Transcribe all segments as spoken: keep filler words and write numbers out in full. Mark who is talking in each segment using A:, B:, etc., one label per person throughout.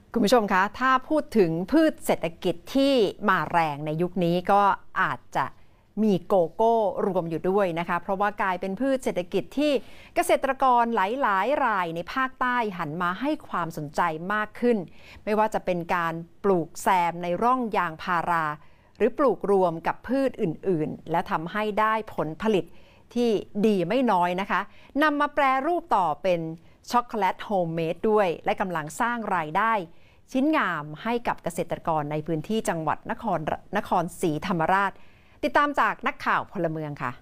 A: คุณผู้ชมคะถ้าพูดถึงพืชเศรษฐกิจที่มาแรงในยุคนี้ก็อาจจะมีโกโก้รวมอยู่ด้วยนะคะเพราะว่ากลายเป็นพืชเศรษฐกิจที่เกษตรกรหลายๆรายในภาคใต้หันมาให้ความสนใจมากขึ้นไม่ว่าจะเป็นการปลูกแซมในร่องยางพาราหรือปลูกรวมกับพืชอื่นๆและทำให้ได้ผลผลิตที่ดีไม่น้อยนะคะนำมาแปรรูปต่อเป็นช็อกโกแลตโฮมเมดด้วยและกำลังสร้างรายได้ชิ้นงามให้กับเกษตรกรในพื้นที่จังหวัดนครนครศรีธรรมราชติดตามจากนักข่าวพลเมืองค่ะ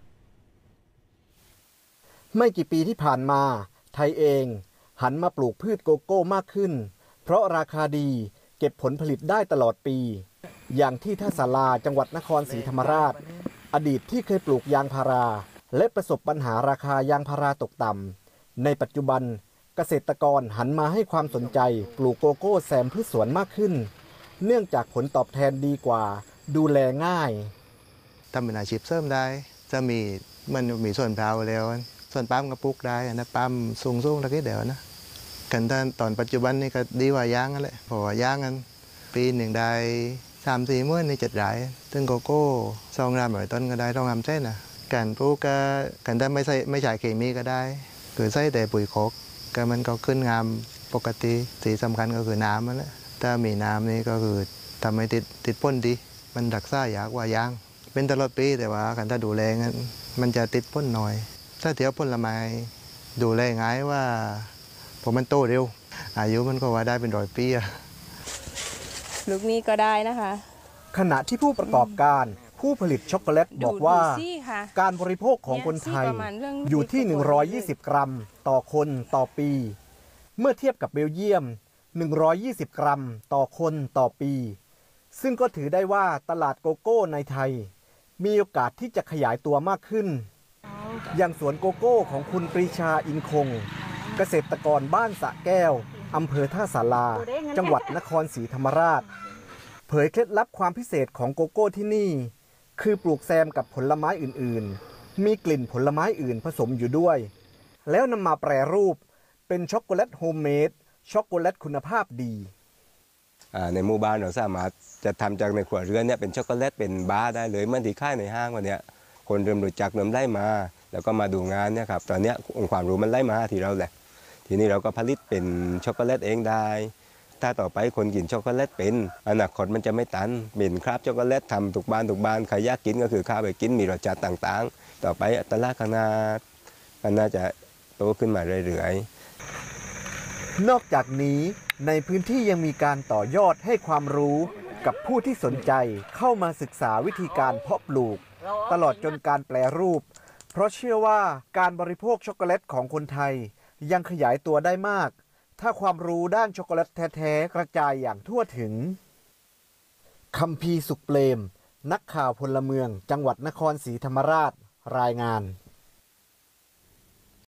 B: ไม่กี่ปีที่ผ่านมาไทยเองหันมาปลูกพืชโกโก้มากขึ้นเพราะราคาดีเก็บผลผลิตได้ตลอดปีอย่างที่ท่าศาลาจังหวัดนครศรีธรรมราชอดีตที่เคยปลูกยางพาราและประสบปัญหาราคายางพาราตกต่ำในปัจจุบันเกษตรกรหันมาให้ความสนใจปลูกโกโก้แซมพืชสวนมากขึ้นเนื่องจากผลตอบแทนดีกว่าดูแลง่าย
C: ทำเป็นอาชีพเสริมได้จะมีมันมีส่วนเผาแล้วส่วนปั๊มก็ปลูกได้นะปั๊มสูงสูงตะกี้เดี๋ยวนะกันท่านตอนปัจจุบันนี่ก็ดีกว่าย่างนั่นแหละเพราะว่าย่างกันปีหนึ่งได้สามสี่มื้อในเจ็ดรายซึ่งโกโก้ซองรามหน่อยต้นก็ได้ต้องทำเส้นนะการปลูกก็กันได้ไม่ใช่ไม่ใช่เคมีก็ได้คือใส่แต่ปุ๋ยโคกก็มันก็ขึ้นงามปกติสีสำคัญก็คือน้ำนั่นแหละถ้ามีน้ำนี่ก็คือทำให้ติดติดพ่นดีมันรักษายากกว่ายางเป็นตลอดปีแต่ว่าการถ้าดูแลงั้นมันจะติดพ่นหน่อยถ้าเทียบผลไม้ดูแลง่ายว่าผมมันโตเร็วอายุมันก็ว่าได้เป็นร้อยปีอะ
D: ลูกนี้ก็ได้นะคะ
B: ขณะที่ผู้ประกอบการผู้ผลิตช็อกโกแลตบอกว่าการบริโภคของคนไทยอยู่ที่หนึ่งร้อยยี่สิบกรัมต่อคนต่อปีเมื่อเทียบกับเบลเยียมหนึ่งร้อยยี่สิบกรัมต่อคนต่อปีซึ่งก็ถือได้ว่าตลาดโกโก้ในไทยมีโอกาสที่จะขยายตัวมากขึ้นอย่างสวนโกโก้ของคุณปรีชาอินคงเกษตรกรบ้านสะแก้วอำเภอท่าศาลาจังหวัดนครศรีธรรมราชเผยเคล็ดลับความพิเศษของโกโก้ที่นี่คือปลูกแซมกับผลไม้อื่นๆมีกลิ่นผลไม้อื่นผสมอยู่ด้วยแล้วนำมาแปรรูปเป็นช็อกโกแลตโฮมเมดช็อกโกแลตคุณภาพดี
E: ในหมู่บ้านเราสามารถจะทำจากในครัวเรือนเนี่ยเป็นช็อกโกแลตเป็นบาร์ได้เลยเมื่อที่ค่ายในห้างวันนี้คนเริ่มรู้จักเริ่มไล่มาแล้วก็มาดูงานเนี่ยครับตอนนี้องค์ความรู้มันไล่มาที่เราแหละทีนี้เราก็ผลิตเป็นช็อกโกแลตเองได้ถ้าต่อไปคนกินช็อกโกแลตเป็นอนาคตมันจะไม่ตันเป็นคราบช็อกโกแลตทำทุกบ้านทุกบ้านใครอยากกินก็คือข้าวไปกินมีรสชาติต่างๆต่อไปตลาดข้างหน้ามันน่าจะโตขึ้นมาเรื่อย
B: ๆนอกจากนี้ในพื้นที่ยังมีการต่อยอดให้ความรู้กับผู้ที่สนใจเข้ามาศึกษาวิธีการเพาะปลูกตลอดจนการแปรรูปเพราะเชื่อว่าการบริโภคช็อกโกแลตของคนไทยยังขยายตัวได้มากถ้าความรู้ด้านช็อกโกแลตแท้ๆกระจายอย่างทั่วถึงคัมภีร์สุขเปรมนักข่าวพลเมืองจังหวัดนครศรีธรรมราชรายงาน